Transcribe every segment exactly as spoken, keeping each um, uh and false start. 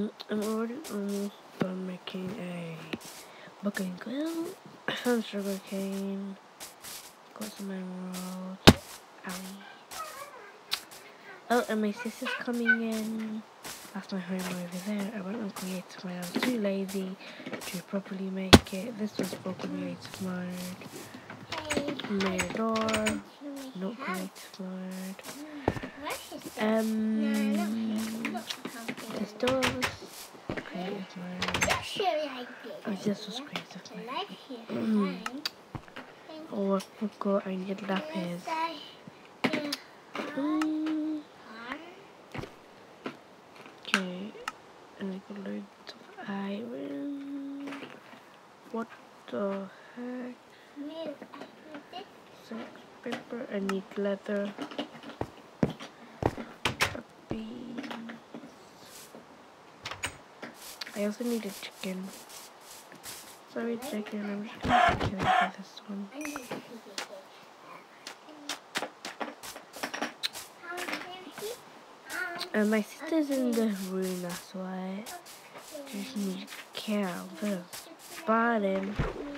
Um, I'm already almost done making a bucket and grill. I found sugar cane, got some emeralds. Owie. Oh, and my sister's coming in. That's my home over there. I went on creative mode. I was too lazy to properly make it. This was for creative mode. Made a door. Not creative mode. Um, this door was creative mode. Oh, this was creative mode. Oh, I forgot I need lapis. Mm. Okay, and I got loads of iron. What the heck? Six paper. I need leather. Beans. I also need a chicken. Sorry, chicken. I'm just gonna be killing for this one. And my sister's in the room, that's why. Just need to kill this bottom.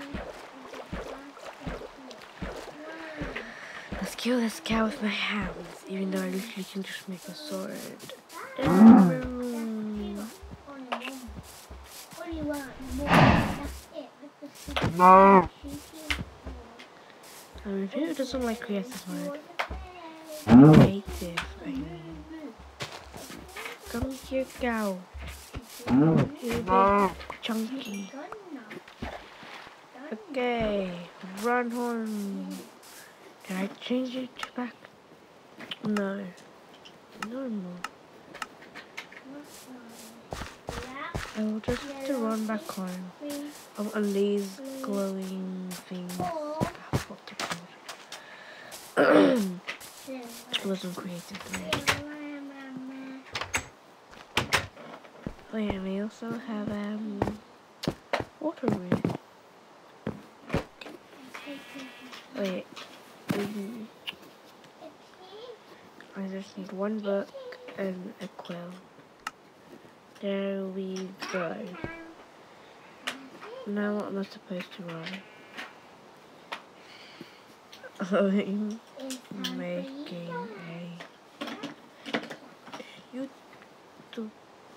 Let's kill this cow with my hands, even though I literally can just make a sword. No. I mean, who doesn't like creative mode? Creative, I mean. Come here, cow. You're big, chunky. Okay, run home. Can I change it back? No. Normal. I will just have to run back home. I want these glowing things. That's what they're called. It wasn't creative to me. Oh yeah, we also have um water room. Wait. Mm-hmm. I just need one book and a quill. There we go. Now what am I supposed to write? I'm making a YouTube.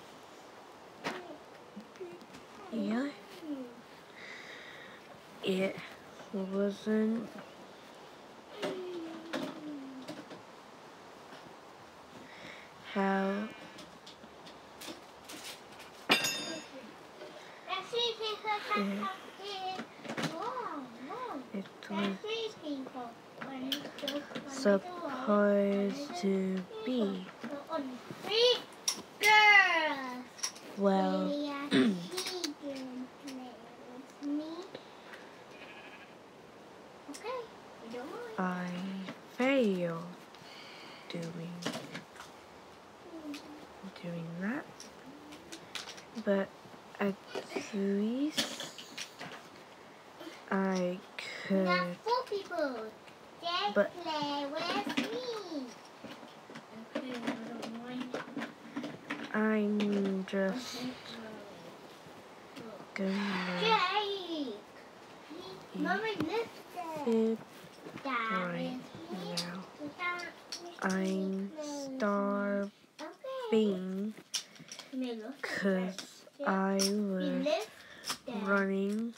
Yeah. It wasn't how it, it was supposed to be. Well, I failed doing doing that, but at least I could. But I'm just gonna eat it right now. I'm starving because I was running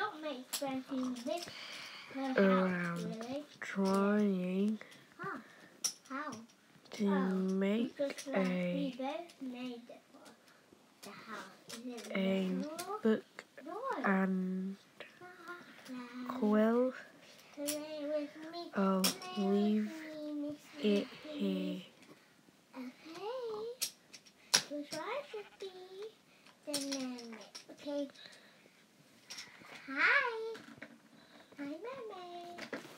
around trying to make a a book and quill. I'll leave it here. Okay. Hi. Hi, Mama.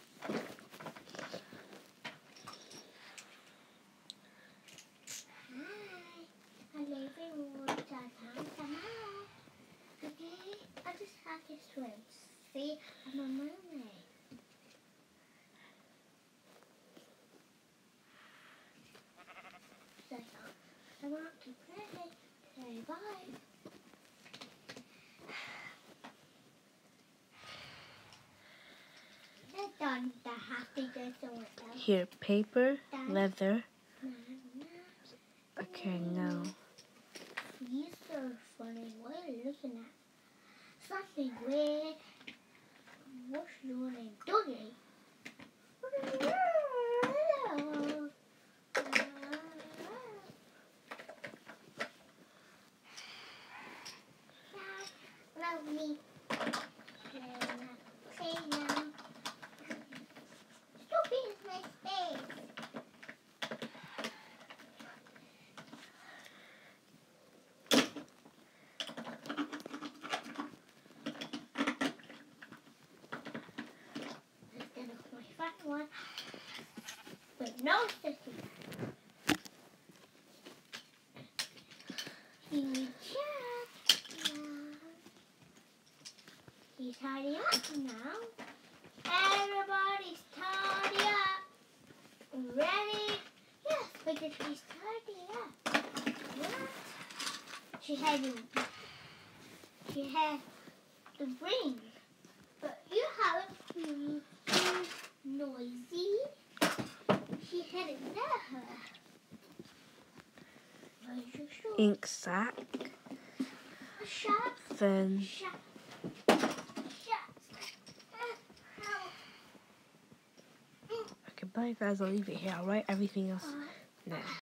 Okay, I just have to swim. See, I'm a mermaid. So, I want to play. Say bye. They're done. They have to go somewhere else. Here, paper, Done. leather. No, no. Okay, now. These are funny. What are you looking at? Something weird. What's your name? Doggy. Love me. Say no. Stop being my space. Instead of my fat one, but no sissy. He check now. He's tidy up now. Everybody's tidy up. Ready? Yes, because he's tidy up. What? She had the, she had the ring, but you haven't been too noisy. She had it there. Where's your shoe? Ink sac. A shot. Then Shot. Shot. okay, bye guys. I'll leave it here. I'll write everything else Uh, next.